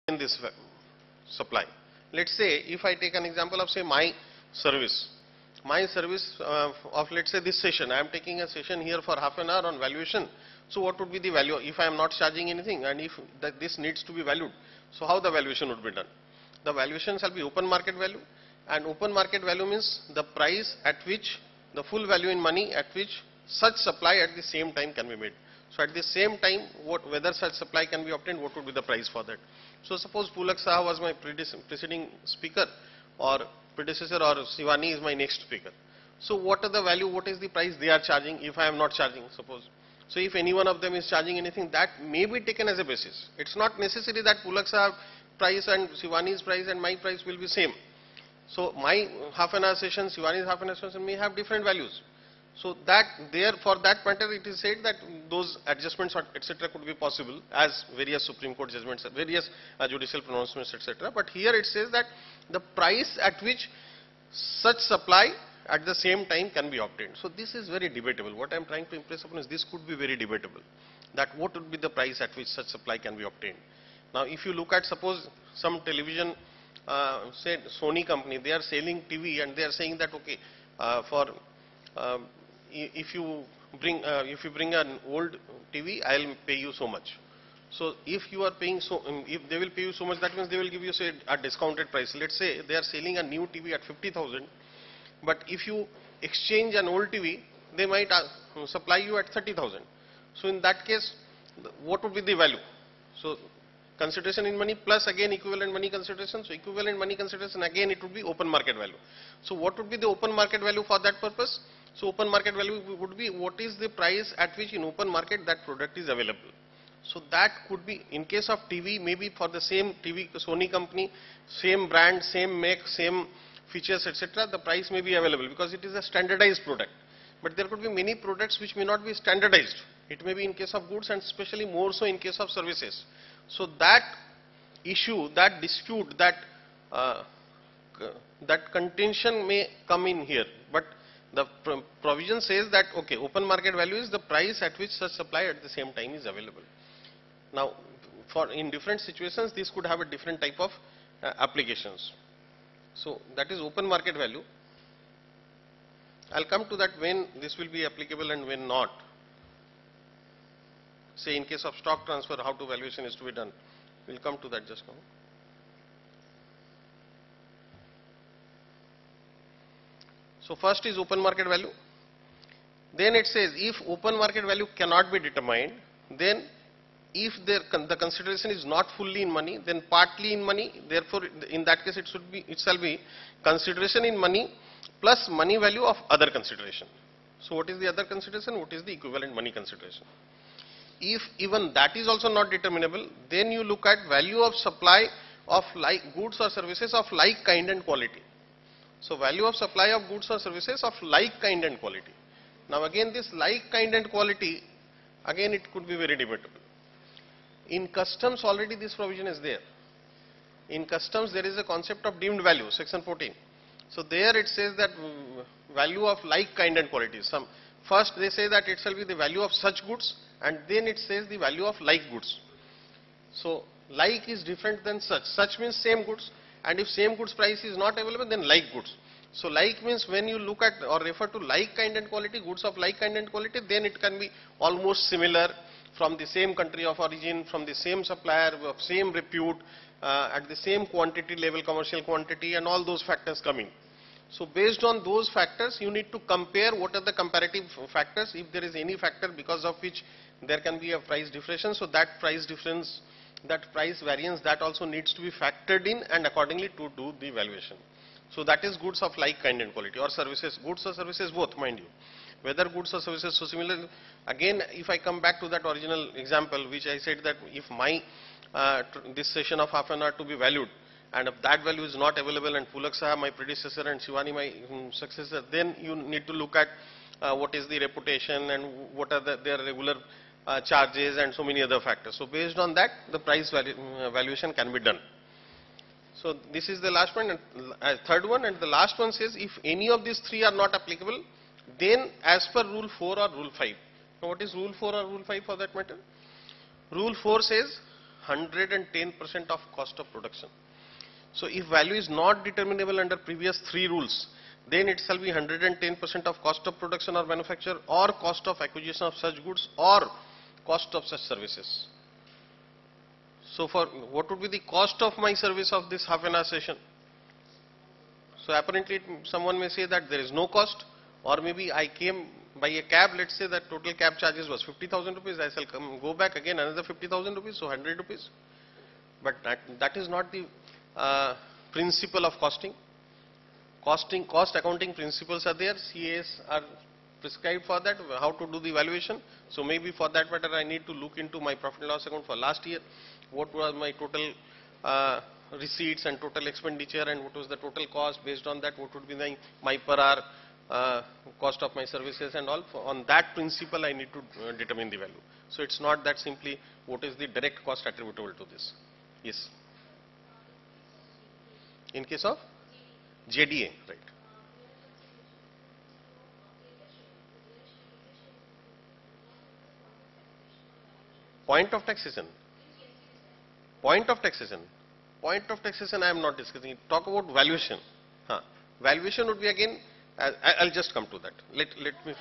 in this supply. Let's say if I take an example of say my service of let's say this session, I am taking a session here for half an hour on valuation. So what would be the value if I am not charging anything and if this needs to be valued? So how the valuation would be done? The valuation shall be open market value, and open market value means the price at which the full value in money at which such supply at the same time can be made. So at the same time, whether such supply can be obtained, what would be the price for that? So suppose Pulak Saha was my preceding speaker, or predecessor, or Shivani is my next speaker. So what are the value, what is the price they are charging if I am not charging, suppose. So if any one of them is charging anything, that may be taken as a basis. It's not necessary that Pulak Saha price and Shivani's price and my price will be same. So my half an hour session, Shivani's half an hour session may have different values. So that there, for that matter, it is said that those adjustments etc. could be possible as various Supreme Court judgments, various judicial pronouncements etc. But here it says that the price at which such supply at the same time can be obtained. So this is very debatable. What I am trying to impress upon is this could be very debatable, that what would be the price at which such supply can be obtained. Now if you look at suppose some television, say Sony company, they are selling TV and they are saying that okay, if you bring an old TV, I will pay you so much. So if you are paying if they will pay you so much, that means they will give you say a discounted price. Let's say they are selling a new TV at 50,000, but if you exchange an old TV, they might supply you at 30,000. So in that case, what would be the value? So consideration in money plus again equivalent money consideration. So equivalent money consideration, again it would be open market value. So what would be the open market value for that purpose? So open market value would be what is the price at which in open market that product is available. So that could be in case of TV, maybe for the same TV Sony company, same brand, same make, same features etc. the price may be available because it is a standardized product. But there could be many products which may not be standardized. It may be in case of goods and especially more so in case of services. So that issue, that dispute, that contention may come in here. But the provision says that okay, open market value is the price at which such supply at the same time is available. Now, in different situations, this could have a different type of applications. So that is open market value. I'll come to that when this will be applicable and when not. Say in case of stock transfer, how to valuation is to be done. We'll come to that just now. So first is open market value. Then it says if open market value cannot be determined, then if the consideration is not fully in money, then partly in money. Therefore, in that case, it shall be consideration in money plus money value of other consideration. So what is the other consideration? What is the equivalent money consideration? If even that is also not determinable, then you look at value of supply of like goods or services of like kind and quality. So value of supply of goods or services of like kind and quality. Now again this like kind and quality, again it could be very debatable. In customs already this provision is there. In customs there is a concept of deemed value, section 14. So there it says that value of like kind and quality. First they say that it shall be the value of such goods, and then it says the value of like goods. So like is different than such. Such means same goods, and if same goods price is not available, then like goods. So like means when you look at or refer to like kind and quality, goods of like kind and quality, then it can be almost similar, from the same country of origin, from the same supplier, of same repute, at the same quantity level, commercial quantity, and all those factors coming. So based on those factors, you need to compare what are the comparative factors, if there is any factor because of which there can be a price difference. So that price difference, that price variance, that also needs to be factored in and accordingly to do the valuation. So that is goods of like kind and quality, or services, goods or services both, mind you. Whether goods or services, so similar, again if I come back to that original example which I said that if my this session of half an hour to be valued, and if that value is not available and Pulak Saha my predecessor and Shivani my successor, then you need to look at what is the reputation and what are their regular charges and so many other factors. So based on that the price valuation can be done. So this is the last one, and third one, and the last one says if any of these three are not applicable, then as per rule 4 or rule 5. Now what is rule 4 or rule 5 for that matter? Rule 4 says 110% of cost of production. So if value is not determinable under previous three rules, then it shall be 110% of cost of production or manufacture, or cost of acquisition of such goods, or cost of such services. So for what would be the cost of my service of this half an hour session? So apparently someone may say that there is no cost, or maybe I came by a cab. Let's say that total cab charges was 50,000 rupees. I shall go back again another 50,000 rupees, so 100 rupees. But that is not the principle of costing. Cost accounting principles are there. CAs are prescribed for that, how to do the valuation. So maybe for that matter I need to look into my profit and loss account for last year. What was my total receipts and total expenditure, and what was the total cost. Based on that, what would be my per hour cost of my services and all. On that principle I need to determine the value. So it's not that simply what is the direct cost attributable to this. Yes. In case of JDA, right. Point of taxation. Point of taxation. Point of taxation I am not discussing. Talk about valuation. Valuation would be again, I'll just come to that. Let me finish.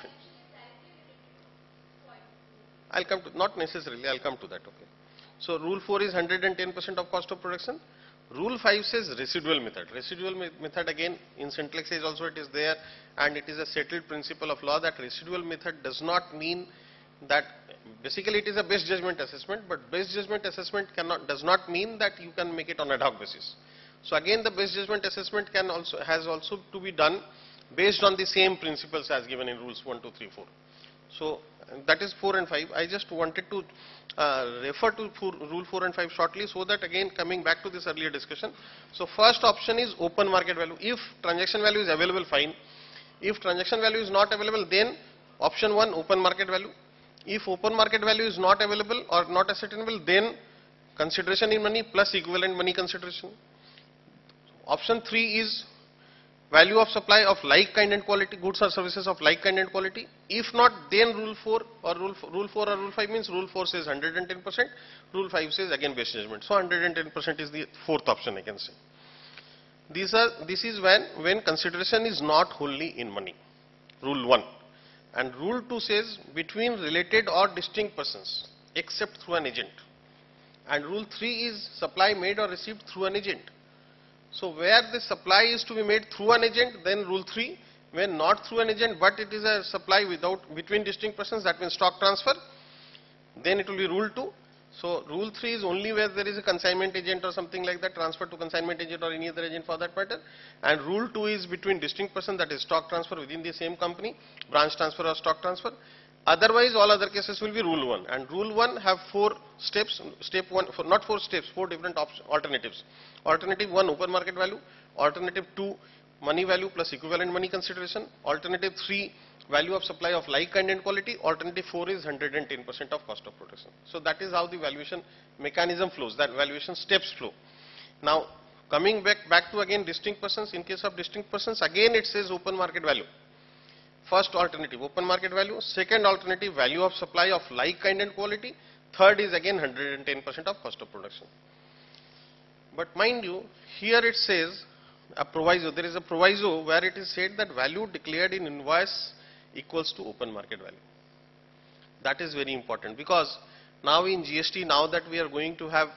I'll come to, not necessarily, I'll come to that, okay. So rule 4 is 110% of cost of production. Rule 5 says residual method. Residual method again in Central Exchange also it is there, and it is a settled principle of law that residual method does not mean that, basically it is a best judgment assessment, but best judgment assessment does not mean that you can make it on ad hoc basis. So again the best judgment assessment has also to be done based on the same principles as given in rules 1, 2, 3, 4. So that is 4 and 5. I just wanted to refer to rule 4 and 5 shortly, so that again coming back to this earlier discussion. So first option is open market value. If transaction value is available, fine. If transaction value is not available, then option 1, open market value. If open market value is not available or not ascertainable, then consideration in money plus equivalent money consideration. Option 3 is value of supply of like kind and quality, goods or services of like kind and quality. If not, then rule 4 or rule 5 means rule 4 says 110%, rule 5 says again best judgment. So 110% is the fourth option, I can say. This is when consideration is not wholly in money, rule 1. And rule 2 says between related or distinct persons except through an agent. And rule 3 is supply made or received through an agent. So where the supply is to be made through an agent, then rule 3. When not through an agent, but it is a supply between distinct persons, that means stock transfer, then it will be rule 2. So rule 3 is only where there is a consignment agent or something like that, transfer to consignment agent or any other agent for that matter. And rule 2 is between distinct persons, that is stock transfer within the same company, branch transfer or stock transfer. Otherwise, all other cases will be rule 1. And rule 1 have 4 steps. Step 1, not 4 steps, 4 different alternatives. Alternative 1, open market value. Alternative 2, money value plus equivalent money consideration. Alternative 3, value of supply of like kind and quality. Alternative 4 is 110% of cost of production. So that is how the valuation mechanism flows, that valuation steps flow. Now coming back to again distinct persons. In case of distinct persons, again it says open market value. First alternative, open market value. Second alternative, value of supply of like kind and quality. Third is again 110% of cost of production. But mind you, here it says a proviso. There is a proviso where it is said that value declared in invoice equals to open market value. That is very important, because now in GST, now that we are going to have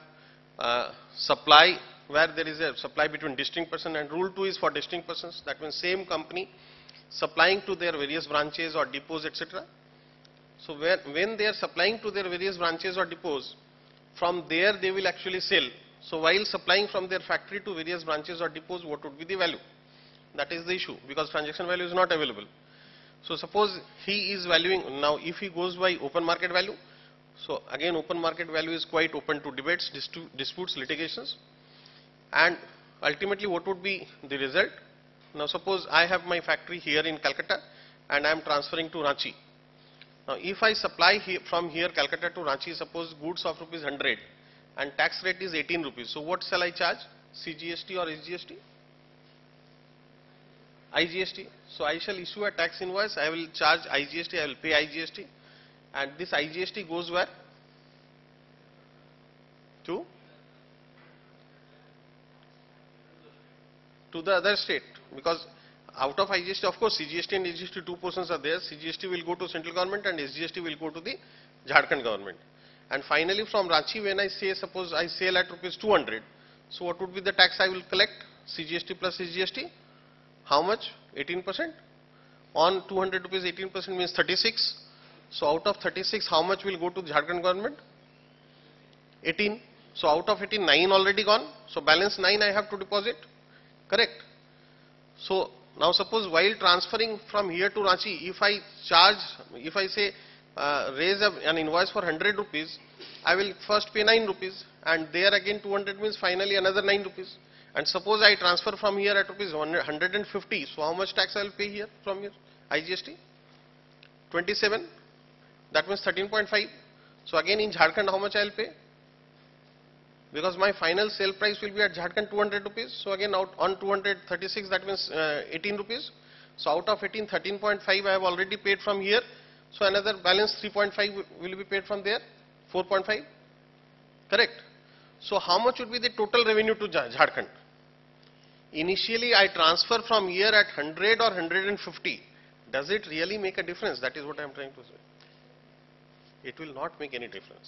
supply where there is a supply between distinct person, and rule 2 is for distinct persons. That means same company supplying to their various branches or depots, etc. So when they are supplying to their various branches or depots, from there they will actually sell. So while supplying from their factory to various branches or depots, what would be the value? That is the issue, because transaction value is not available. So suppose he is valuing, now if he goes by open market value, so again open market value is quite open to debates, disputes, litigations, and ultimately what would be the result? Now suppose I have my factory here in Calcutta and I am transferring to Ranchi. Now if I supply from here Calcutta to Ranchi, suppose goods of rupees 100 and tax rate is 18 rupees. So what shall I charge? CGST or SGST? IGST. So I shall issue a tax invoice, I will charge IGST, I will pay IGST, and this IGST goes where? to the other state, because out of IGST, of course, CGST and SGST, two portions are there. CGST will go to central government and SGST will go to the Jharkhand government. And finally, from Ranchi, when I say, suppose I sell at rupees 200, so what would be the tax I will collect? CGST plus SGST. How much? 18%. On 200 rupees, 18% means 36. So out of 36, how much will go to Jharkhand government? 18. So out of 18, 9 already gone. So balance 9 I have to deposit. Correct. So now suppose while transferring from here to Ranchi, if I say raise an invoice for 100 rupees, I will first pay 9 rupees, and there again 200 means finally another 9 rupees. And suppose I transfer from here at rupees 150, so how much tax I will pay here from here? IGST? 27, that means 13.5. So again in Jharkhand how much I will pay? Because my final sale price will be at Jharkhand 200 rupees. So again out on 236, that means 18 rupees. So out of 18, 13.5 I have already paid from here. So another balance 3.5 will be paid from there, 4.5. Correct. So how much would be the total revenue to Jharkhand? Initially I transfer from here at 100 or 150. Does it really make a difference? That is what I am trying to say. It will not make any difference.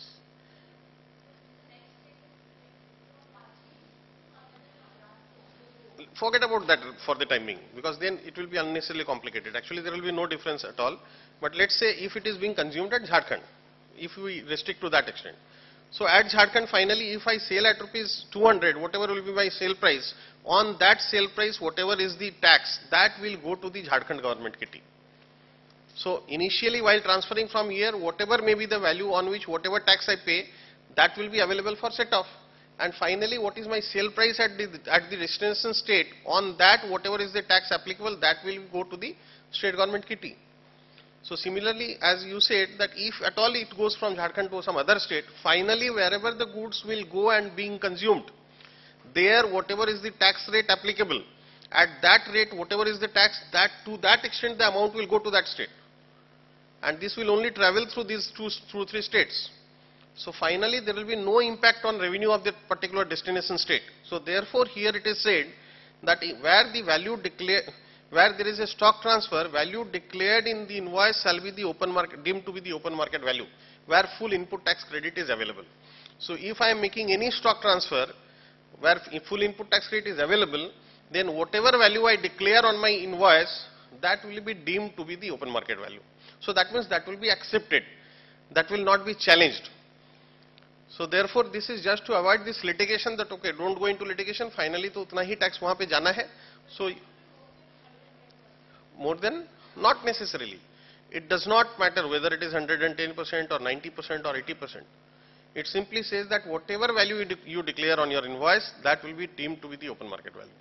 Forget about that for the time being, because then it will be unnecessarily complicated. Actually, there will be no difference at all. But let's say if it is being consumed at Jharkhand, if we restrict to that extent. So at Jharkhand, finally, if I sell at rupees 200, whatever will be my sale price, on that sale price, whatever is the tax, that will go to the Jharkhand government kitty. So initially, while transferring from here, whatever may be the value on which whatever tax I pay, that will be available for set off. And finally, what is my sale price at the destination state? On that, whatever is the tax applicable, that will go to the state government kitty. So similarly, as you said, that if at all it goes from Jharkhand to some other state, finally wherever the goods will go and being consumed, there whatever is the tax rate applicable, at that rate whatever is the tax, that to that extent the amount will go to that state. And this will only travel through these three states. So finally there will be no impact on revenue of that particular destination state. So therefore here it is said that where the value declared, where there is a stock transfer, value declared in the invoice shall be the open market, deemed to be the open market value, where full input tax credit is available. So if I am making any stock transfer where full input tax credit is available, then whatever value I declare on my invoice, that will be deemed to be the open market value. So that means that will be accepted, that will not be challenged. So therefore this is just to avoid this litigation, that okay, don't go into litigation, finally to utna hi tax wahan pe jana hai. So more than, not necessarily. It does not matter whether it is 110% or 90% or 80%. It simply says that whatever value you declare on your invoice, that will be deemed to be the open market value.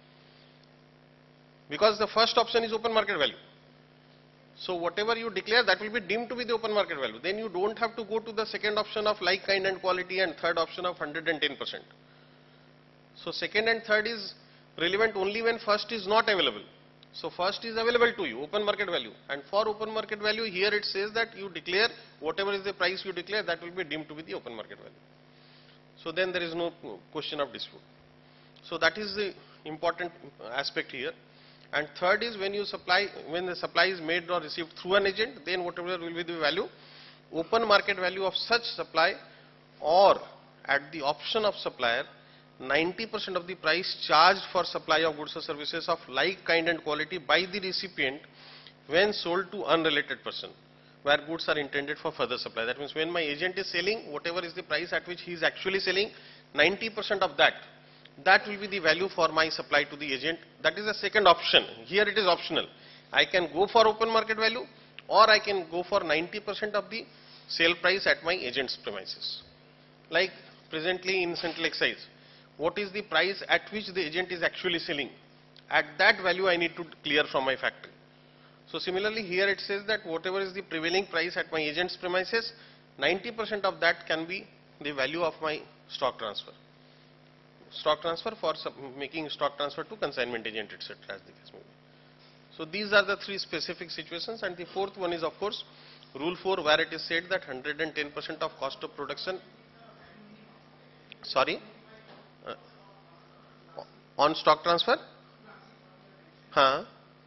Because the first option is open market value. So whatever you declare, that will be deemed to be the open market value. Then you don't have to go to the second option of like, kind and quality, and third option of 110%. So second and third is relevant only when first is not available. So first is available to you, open market value. And for open market value, here it says that you declare whatever is the price you declare, that will be deemed to be the open market value. So then there is no question of dispute. So that is the important aspect here. And third is when the supply is made or received through an agent, then whatever will be the value, open market value of such supply, or at the option of supplier, 90% of the price charged for supply of goods or services of like, kind and quality by the recipient when sold to unrelated person, where goods are intended for further supply. That means when my agent is selling, whatever is the price at which he is actually selling, 90% of that will be the value for my supply to the agent. That is the second option. Here it is optional. I can go for open market value, or I can go for 90% of the sale price at my agent's premises. Like presently in Central Excise, what is the price at which the agent is actually selling? At that value I need to clear from my factory. So similarly here it says that whatever is the prevailing price at my agent's premises, 90% of that can be the value of my stock transfer. Stock transfer for making stock transfer to consignment agent, etc. as the case may be. So these are the three specific situations, and the fourth one is of course Rule 4, where it is said that 110% of cost of production Sorry? Uh, on stock transfer? Huh?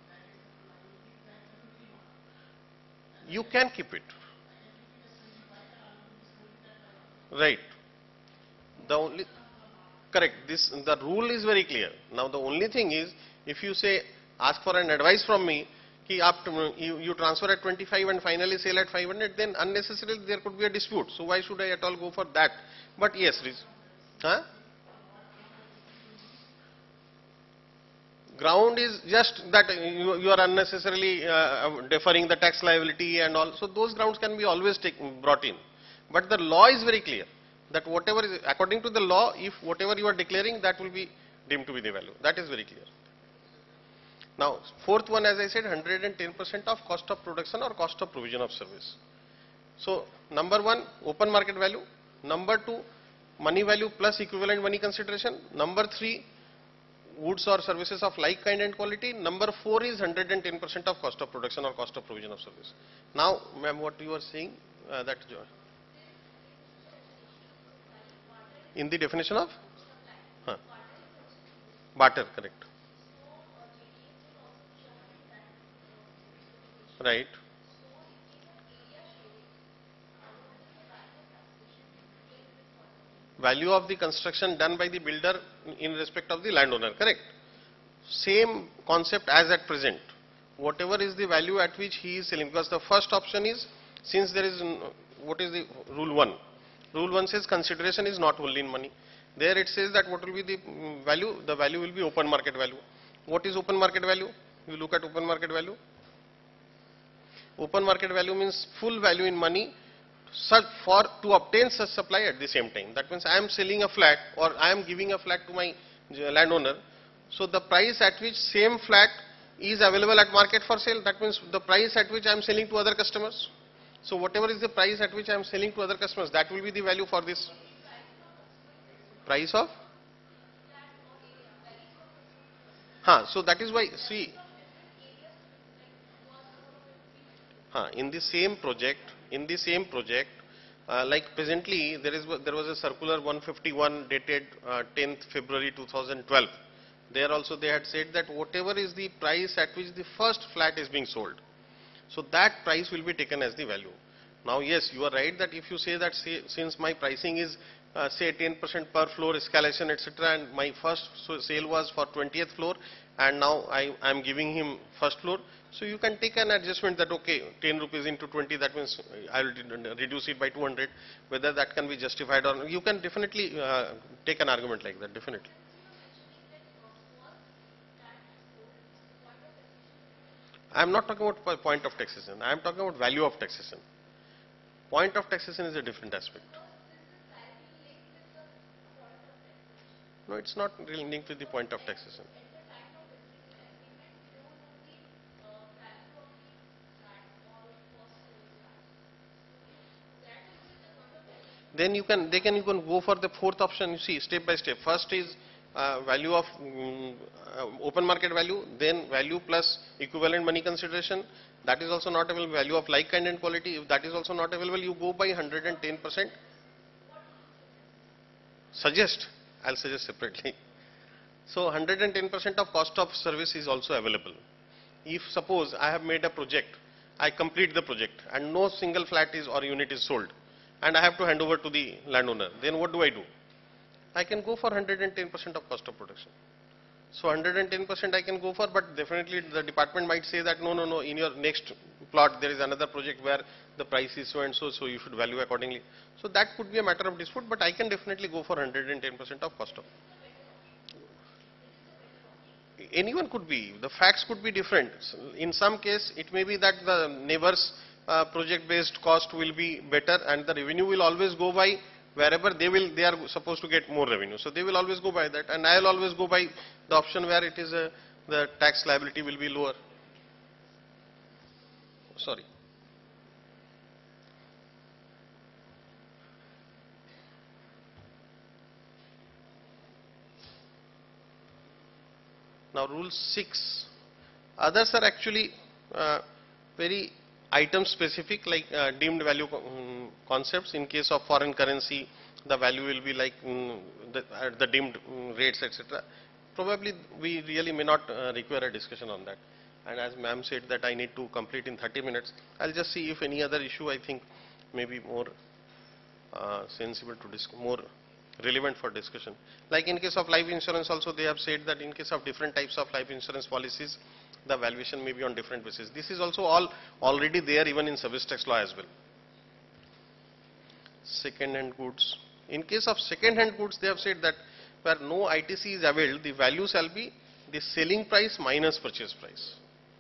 You can keep it. Right. The only correct. This the rule is very clear. Now the only thing is, if you say ask for an advice from me, कि आप you transfer at 25 and finally sell at 500, then unnecessarily there could be a dispute. So why should I at all go for that? But yes, huh? Ground is just that you are unnecessarily deferring the tax liability and all. So those grounds can be always brought in. But the law is very clear that whatever is according to the law, if whatever you are declaring, that will be deemed to be the value. That is very clear. Now, fourth one, as I said, 110% of cost of production or cost of provision of service. So, number one, open market value. Number two, money value plus equivalent money consideration. Number three, goods or services of like kind and quality. Number four is 110% of cost of production or cost of provision of service. Now, ma'am, what you are saying, that in the definition of barter, correct. Right. Value of the construction done by the builder in respect of the landowner, correct. Same concept as at present. Whatever is the value at which he is selling, because the first option is, since there is, what is the rule 1? Rule 1 says consideration is not wholly in money. There it says that what will be the value? The value will be open market value. What is open market value? You look at open market value. Open market value means full value in money to obtain such supply at the same time. That means I am selling a flat or I am giving a flat to my landowner. So the price at which same flat is available at market for sale, that means the price at which I am selling to other customers. So whatever is the price at which I am selling to other customers, that will be the value for this. Price of? So that is why, see, in the same project, like presently there was a circular 151 dated 10th February 2012. There also they had said that whatever is the price at which the first flat is being sold, so that price will be taken as the value. Now yes, you are right that if you say that since my pricing is say 10% per floor escalation, etc., and my first sale was for 20th floor and now I am giving him first floor, so you can take an adjustment that okay, 10 rupees into 20, that means I will reduce it by 200. Whether that can be justified or not, you can definitely take an argument like that, definitely. I am not talking about point of taxation, I am talking about value of taxation. Point of taxation is a different aspect. No, it's not really linked with the point of taxation. Then you can go for the fourth option. You see, step by step. First is value of open market value, then value plus equivalent money consideration. That is also not available. Value of like kind and quality. If that is also not available, you go by 110%. I'll suggest separately. So 110% of cost of service is also available. If suppose I have made a project, I complete the project and no single flat is or unit is sold, and I have to hand over to the landowner, then what do? I can go for 110% of cost of production. So 110% I can go for, but definitely the department might say that no, in your next plot there is another project where the price is so and so, so you should value accordingly. So that could be a matter of dispute, but I can definitely go for 110% of cost of. Anyone could be, the facts could be different. In some case, it may be that the neighbor's project based cost will be better and the revenue will always go by wherever they are supposed to get more revenue. So they will always go by that, and I will always go by the option where it is the tax liability will be lower. Sorry. Now rule 6, others are actually very item specific, like deemed value concepts in case of foreign currency the value will be like at the dimmed rates, etc. Probably we really may not require a discussion on that. And as ma'am said that I need to complete in 30 minutes, I'll just see if any other issue I think may be more sensible to more relevant for discussion. Like in case of life insurance also, they have said that in case of different types of life insurance policies, the valuation may be on different basis. This is also all already there even in service tax law as well. Second hand goods. In case of second hand goods, they have said that where no ITC is availed, the value shall be the selling price minus purchase price.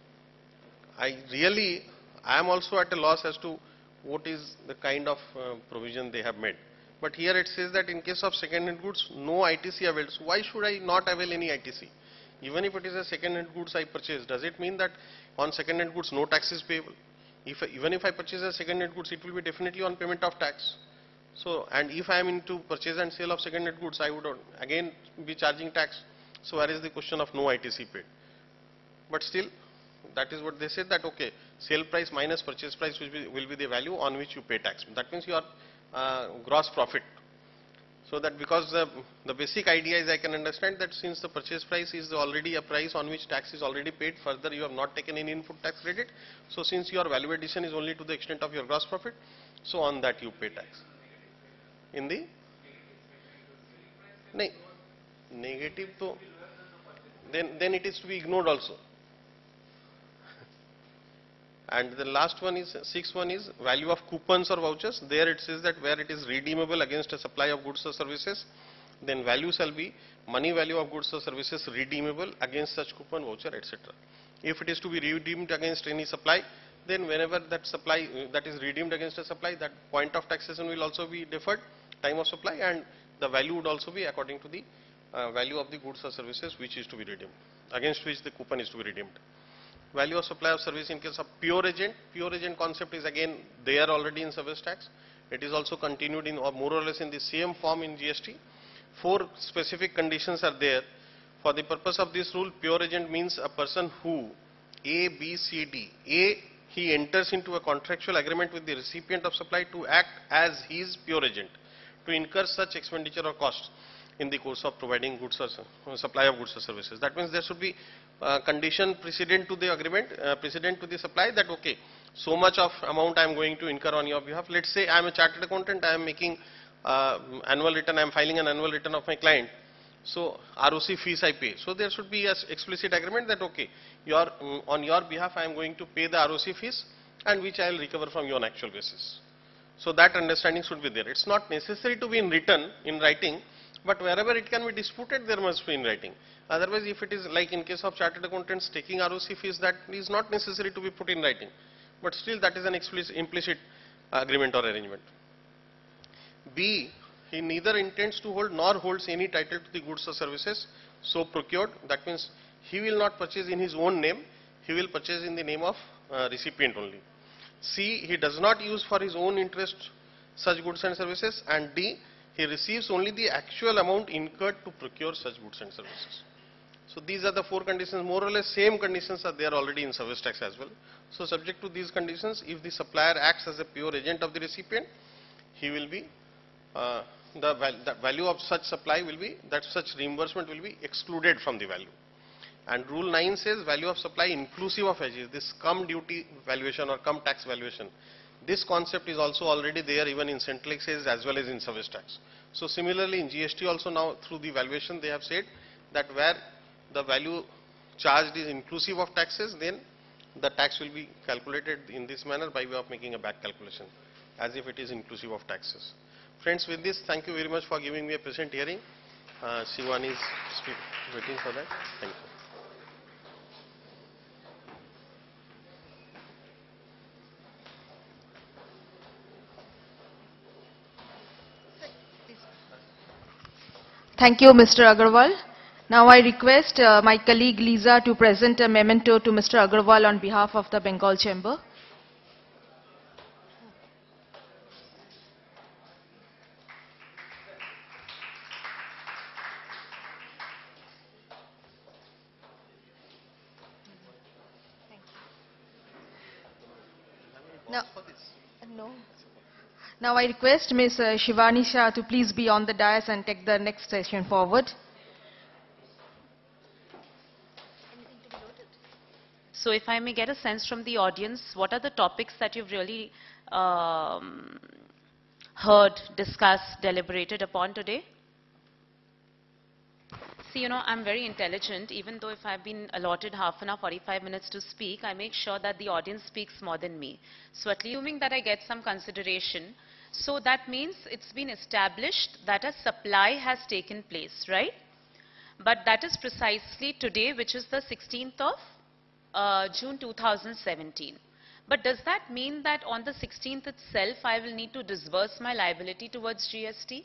I am also at a loss as to what is the kind of provision they have made. But here it says that in case of second hand goods, no ITC availed. So why should I not avail any ITC? Even if it is a second hand goods I purchase, does it mean that on second hand goods no tax is payable? Even if I purchase a second hand goods, it will be definitely on payment of tax. So, and if I am into purchase and sale of second hand goods, I would again be charging tax. So where is the question of no ITC paid? But still, that is what they said, that okay, sale price minus purchase price will be the value on which you pay tax. That means your gross profit. So that because the basic idea is, I can understand that since the purchase price is already a price on which tax is already paid, further you have not taken any input tax credit. So since your value addition is only to the extent of your gross profit, so on that you pay tax. In the negative, to then it is to be ignored also. And the last one is, sixth one is value of coupons or vouchers. There it says that where it is redeemable against a supply of goods or services, then value shall be money value of goods or services redeemable against such coupon, voucher, etc. If it is to be redeemed against any supply, then whenever that supply that is redeemed against a supply, that point of taxation will also be deferred, time of supply, and the value would also be according to the value of the goods or services which is to be redeemed, against which the coupon is to be redeemed. Value of supply of service in case of pure agent. Pure agent concept is again there already in service tax. It is also continued in or more or less in the same form in GST. 4 specific conditions are there. For the purpose of this rule, pure agent means a person who A, B, C, D. A, he enters into a contractual agreement with the recipient of supply to act as his pure agent, to incur such expenditure or costs in the course of providing goods or supply of goods or services. That means there should be condition precedent to the agreement, precedent to the supply, that okay, so much of amount I am going to incur on your behalf. Let's say I am a chartered accountant, I am making annual return, I am filing an annual return of my client. So ROC fees I pay. So there should be an explicit agreement that okay, on your behalf I am going to pay the ROC fees, and which I will recover from you on actual basis. So that understanding should be there. It's not necessary to be in writing, but wherever it can be disputed, there must be in writing. Otherwise, if it is like in case of chartered accountants taking ROC fees, that is not necessary to be put in writing. But still, that is an implicit agreement or arrangement. B, he neither intends to hold nor holds any title to the goods or services so procured. That means he will not purchase in his own name, he will purchase in the name of recipient only. C, he does not use for his own interest such goods and services. And D, he receives only the actual amount incurred to procure such goods and services. So these are the 4 conditions, more or less same conditions are there already in service tax as well. So subject to these conditions, if the supplier acts as a pure agent of the recipient, he will be, the value of such supply will be, that such reimbursement will be excluded from the value. And rule 9 says value of supply inclusive of hedges, this cum duty valuation or cum tax valuation. This concept is also already there even in central excise as well as in service tax. So similarly in GST also now through the valuation they have said that where the value charged is inclusive of taxes, then the tax will be calculated in this manner by way of making a back calculation as if it is inclusive of taxes. Friends, with this, thank you very much for giving me a present hearing. Shivani is waiting for that. Thank you. Thank you, Mr. Agarwal. Now I request my colleague Lisa to present a memento to Mr. Agarwal on behalf of the Bengal Chamber. No. Now I request Ms. Shivani Shah to please be on the dais and take the next session forward. So if I may get a sense from the audience, what are the topics that you've really heard, discussed, deliberated upon today? See, I'm very intelligent. Even though if I've been allotted half an hour, 45 minutes to speak, I make sure that the audience speaks more than me. So at least assuming that I get some consideration, so that means it's been established that a supply has taken place, right? But that is precisely today, which is the 16th of June 2017. But does that mean that on the 16th itself, I will need to disburse my liability towards GST?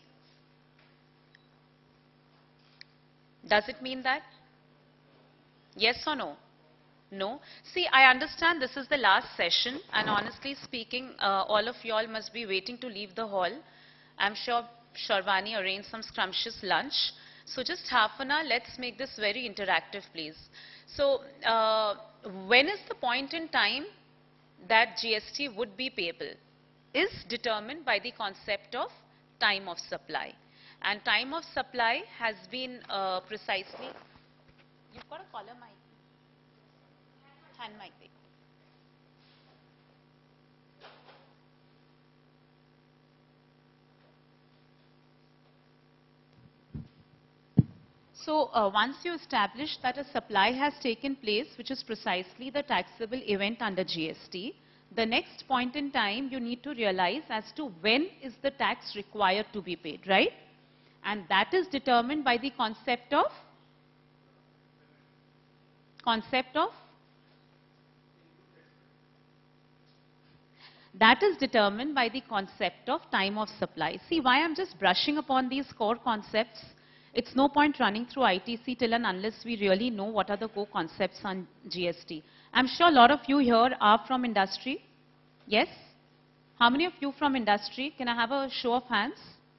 Does it mean that? Yes or no? No. See, I understand this is the last session, and honestly speaking, all of you all must be waiting to leave the hall. I'm sure Sharvani arranged some scrumptious lunch. So just half an hour, let's make this very interactive, please. So, when is the point in time that GST would be payable? Is determined by the concept of time of supply. And time of supply has been precisely, you've got a collar mic, hand mic there. So once you establish that a supply has taken place, which is precisely the taxable event under GST, the next point in time you need to realize as to when is the tax required to be paid, right? And that is determined by the concept of time of supply. See, why I'm just brushing upon these core concepts. It's no point running through ITC till and unless we really know what are the core concepts on GST. I'm sure a lot of you here are from industry. Yes? How many of you from industry? Can I have a show of hands?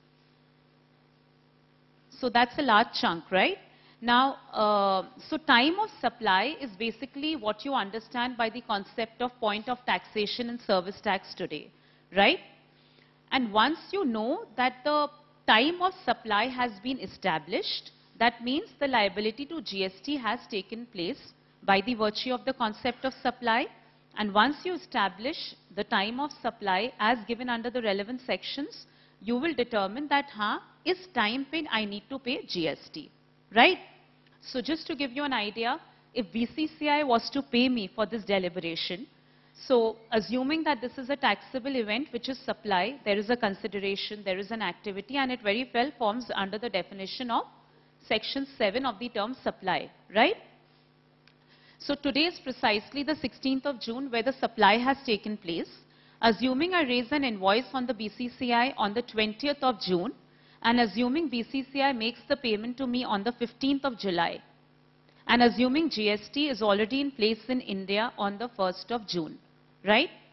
So that's a large chunk, right? Now, so time of supply is basically what you understand by the concept of point of taxation and service tax today, right? And once you know that the time of supply has been established, that means the liability to GST has taken place by the virtue of the concept of supply. And once you establish the time of supply as given under the relevant sections, you will determine that, is time paid, I need to pay GST, right? So just to give you an idea, if BCCI was to pay me for this deliberation, so assuming that this is a taxable event which is supply, there is a consideration, there is an activity, and it very well forms under the definition of section 7 of the term supply, right? So today is precisely the 16th of June where the supply has taken place. Assuming I raise an invoice on the BCCI on the 20th of June, and assuming BCCI makes the payment to me on the 15th of July, and assuming GST is already in place in India on the 1st of June, right?